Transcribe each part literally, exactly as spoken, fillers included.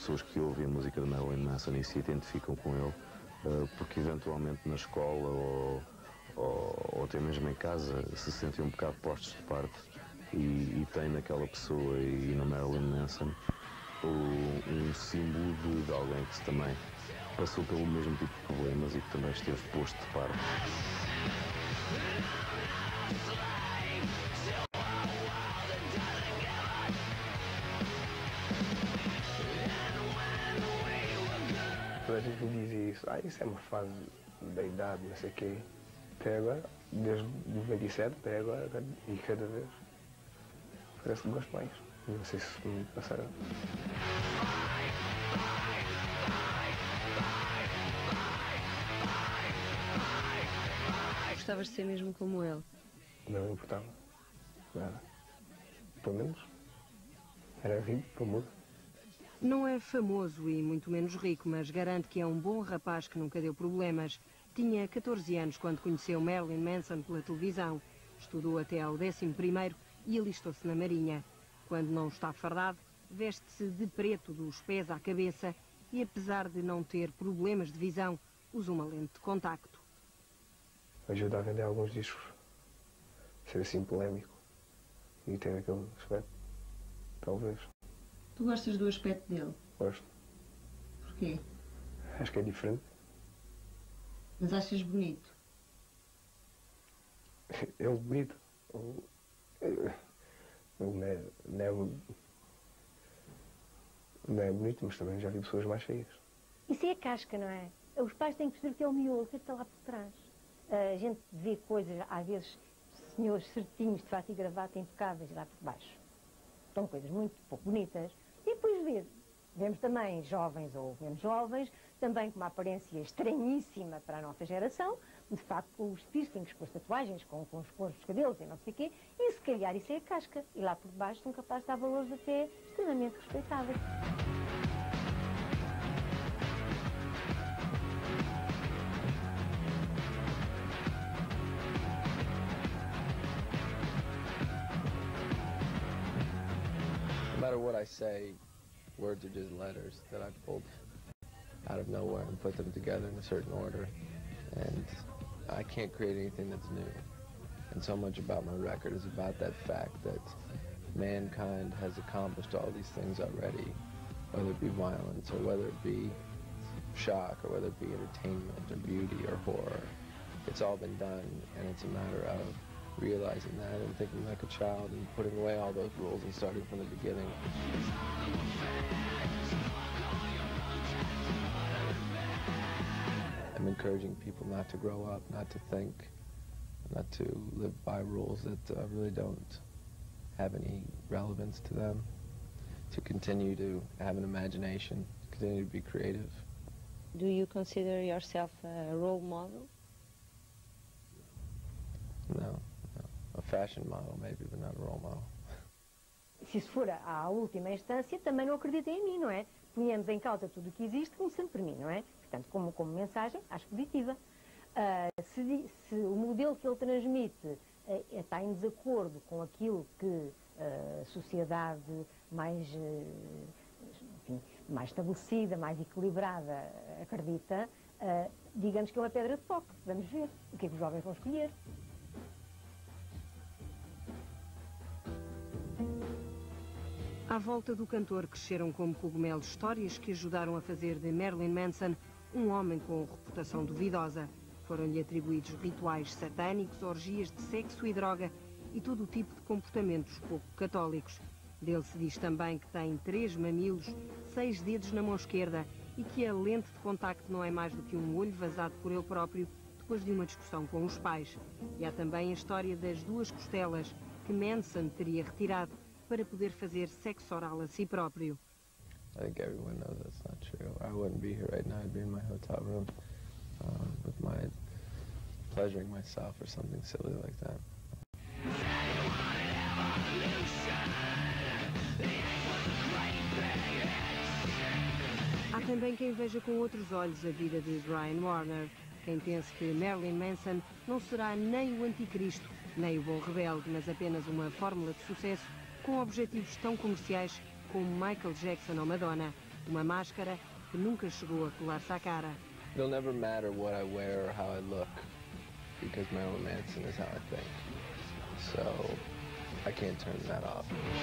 pessoas que ouvem a música de Marilyn Manson e se identificam com ele, uh, porque eventualmente na escola ou, ou, ou até mesmo em casa se sentem um bocado postos de parte e, e têm naquela pessoa e no Marilyn Manson o, um símbolo de, de alguém que também passou pelo mesmo tipo de problemas e que também esteve posto de parte. Toda a gente me dizia isso, ah, isso é uma fase da idade, não sei o quê. Até agora, desde noventa e sete até agora, e cada vez parece que gosto mais. Não sei se me passará. Gostavas de ser mesmo como ele? Não me importava. Nada. Pelo menos era rico, famoso. Não é famoso e muito menos rico, mas garante que é um bom rapaz que nunca deu problemas. Tinha catorze anos quando conheceu Marilyn Manson pela televisão. Estudou até ao décimo primeiro e alistou-se na Marinha. Quando não está fardado, veste-se de preto dos pés à cabeça e, apesar de não ter problemas de visão, usa uma lente de contacto. Ajuda a vender alguns discos, ser assim polémico e ter aquele aspecto, talvez. Tu gostas do aspecto dele? Gosto. Porquê? Acho que é diferente. Mas achas bonito? Ele bonito. Ele não é, não, é, não é bonito, mas também já vi pessoas mais feias. Isso é a casca, não é? Os pais têm que perceber que é o miolo, o que é que está lá por trás. A gente vê coisas, às vezes, senhores certinhos de fato e gravata impecáveis lá por baixo. São coisas muito pouco bonitas. E depois vê, vemos também jovens ou menos jovens, também com uma aparência estranhíssima para a nossa geração, de facto com os piercings, com as tatuagens, com, com os cores dos cabelos e não sei o quê, e se calhar isso é a casca. E lá por baixo são capazes de dar valores até extremamente respeitáveis. No matter what I say, words are just letters that I pulled out of nowhere and put them together in a certain order. And I can't create anything that's new. And so much about my record is about that fact that mankind has accomplished all these things already, whether it be violence or whether it be shock or whether it be entertainment or beauty or horror. It's all been done, and it's a matter of realizing that and thinking like a child and putting away all those rules and starting from the beginning. I'm encouraging people not to grow up, not to think, not to live by rules that uh, really don't have any relevance to them, to continue to have an imagination, continue to be creative. Do you consider yourself a role model? No. A fashion model, maybe, but not a role model. Se isso for à última instância, também não acreditem em mim, não é? Ponhamos em causa tudo o que existe, começando por mim, não é? Portanto, como, como mensagem, acho positiva. Uh, se, se o modelo que ele transmite uh, está em desacordo com aquilo que uh, a sociedade mais, uh, enfim, mais estabelecida, mais equilibrada acredita, uh, digamos que é uma pedra de toque. Vamos ver o que é que os jovens vão escolher. À volta do cantor cresceram como cogumelos histórias que ajudaram a fazer de Marilyn Manson um homem com reputação duvidosa. Foram-lhe atribuídos rituais satânicos, orgias de sexo e droga e todo o tipo de comportamentos pouco católicos. Dele se diz também que tem três mamilos, seis dedos na mão esquerda e que a lente de contacto não é mais do que um olho vazado por ele próprio depois de uma discussão com os pais. E há também a história das duas costelas que Manson teria retirado para poder fazer sexo oral a si próprio. I think everyone knows that's not true. I wouldn't be here right now. I'd be in my hotel room um, with my pleasuring myself or something silly like that. Há também quem veja com outros olhos a vida de Brian Warner. Quem pense que Marilyn Manson não será nem o anticristo, nem o bom rebelde, mas apenas uma fórmula de sucesso com objetivos tão comerciais como Michael Jackson ou Madonna. Uma máscara que nunca chegou a colar-se à cara. It'll never matter what I wear or how I look, because Marilyn Manson is how I think. So I can't turn that off.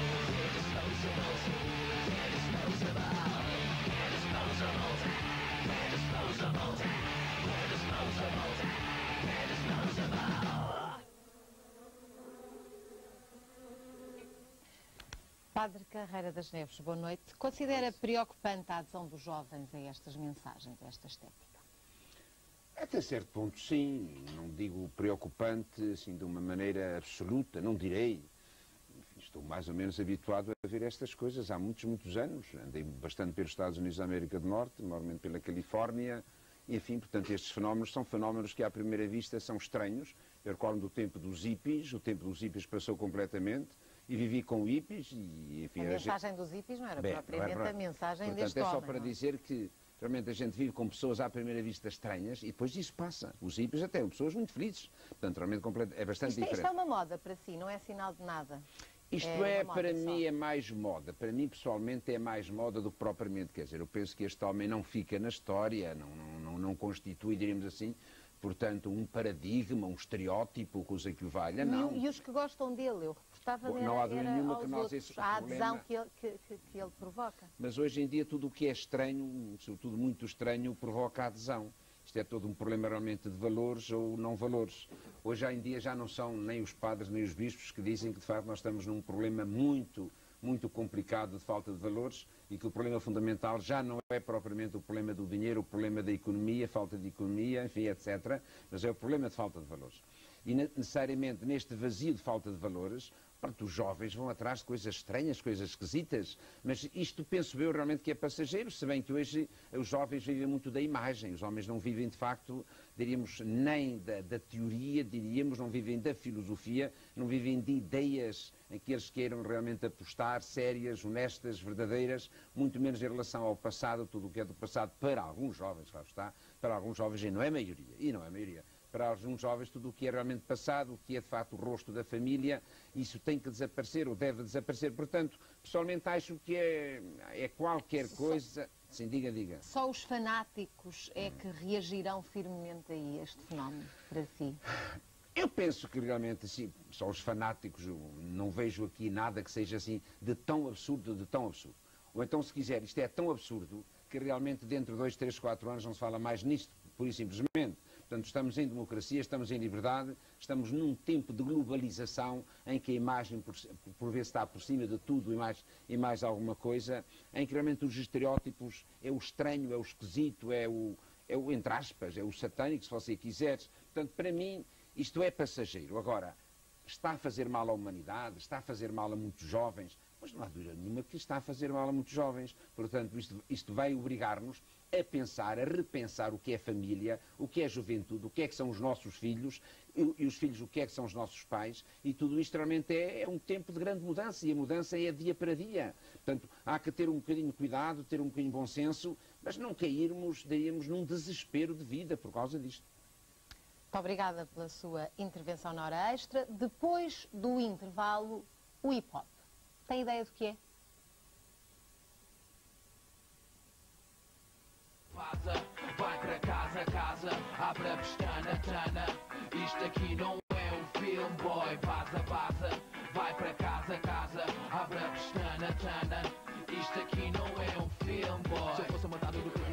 Padre Carreira das Neves, boa noite. Considera preocupante a adesão dos jovens a estas mensagens, a esta estética? Até certo ponto, sim. Não digo preocupante, assim, de uma maneira absoluta, não direi. Enfim, estou mais ou menos habituado a ver estas coisas há muitos, muitos anos. Andei bastante pelos Estados Unidos da América do Norte, normalmente pela Califórnia. Enfim, portanto, estes fenómenos são fenómenos que, à primeira vista, são estranhos. Eu recordo do tempo dos hippies, o tempo dos hippies passou completamente. E vivi com hippies e, enfim... A a mensagem gente... dos hippies não era Bem, propriamente não é, a mensagem portanto, deste é só homem, para não? dizer que realmente a gente vive com pessoas à primeira vista estranhas e depois isso passa. Os hippies até são pessoas muito felizes. Portanto, realmente é bastante isto, diferente. Isto é uma moda para si, não é sinal de nada? Isto é, é, para mim, é mais moda. Para mim, pessoalmente, é mais moda do que propriamente. Quer dizer, eu penso que este homem não fica na história, não, não, não, não constitui, diríamos assim, portanto, um paradigma, um estereótipo, coisa que o valha, não. E, e os que gostam dele, eu reportava Bom, não há dúvida nenhuma que nós outros, esse a problema... adesão que ele, que, que, que ele provoca. Mas hoje em dia tudo o que é estranho, sobretudo muito estranho, provoca adesão. Isto é todo um problema realmente de valores ou não valores. Hoje em dia já não são nem os padres nem os bispos que dizem que de facto nós estamos num problema muito, muito complicado de falta de valores e que o problema fundamental já não é propriamente o problema do dinheiro, o problema da economia, falta de economia, enfim, etcétera, mas é o problema de falta de valores. E necessariamente neste vazio de falta de valores, pronto, os jovens vão atrás de coisas estranhas, coisas esquisitas, mas isto penso eu realmente que é passageiro, se bem que hoje os jovens vivem muito da imagem, os homens não vivem de facto, diríamos, nem da, da teoria, diríamos, não vivem da filosofia, não vivem de ideias em que eles queiram realmente apostar, sérias, honestas, verdadeiras, muito menos em relação ao passado, tudo o que é do passado para alguns jovens, claro está, para alguns jovens e não é a maioria, e não é a maioria. Para alguns jovens, tudo o que é realmente passado, o que é de facto o rosto da família, isso tem que desaparecer ou deve desaparecer. Portanto, pessoalmente acho que é, é qualquer coisa... Sim, diga, diga. Só os fanáticos é que reagirão firmemente a este fenómeno, para si? Eu penso que realmente, assim, só os fanáticos, eu não vejo aqui nada que seja assim de tão absurdo, de tão absurdo. Ou então, se quiser, isto é tão absurdo que realmente dentro de dois, três, quatro anos não se fala mais nisto, pura e simplesmente. Portanto, estamos em democracia, estamos em liberdade, estamos num tempo de globalização em que a imagem, por, por vezes, está por cima de tudo e mais, e mais alguma coisa, em que realmente os estereótipos é o estranho, é o esquisito, é o, é o entre aspas, é o satânico, se você quiser. Portanto, para mim, isto é passageiro. Agora, está a fazer mal à humanidade, está a fazer mal a muitos jovens, mas não há dúvida nenhuma que está a fazer mal a muitos jovens. Portanto, isto, isto vai obrigar-nos a pensar, a repensar o que é família, o que é juventude, o que é que são os nossos filhos, e, e os filhos o que é que são os nossos pais, e tudo isto realmente é, é um tempo de grande mudança, e a mudança é dia para dia. Portanto, há que ter um bocadinho de cuidado, ter um bocadinho de bom senso, mas não cairmos, diríamos, num desespero de vida por causa disto. Muito obrigada pela sua intervenção na hora extra. Depois do intervalo, o hip-hop. Tem ideia do que é? Vaza, vai para casa, casa, abre a pestana, tana. Isto aqui não é um filme, boy. Vaza, vaza, vai para casa, casa, abre a pestana, tana. Isto aqui não é um filme, boy. Se eu fosse mandado do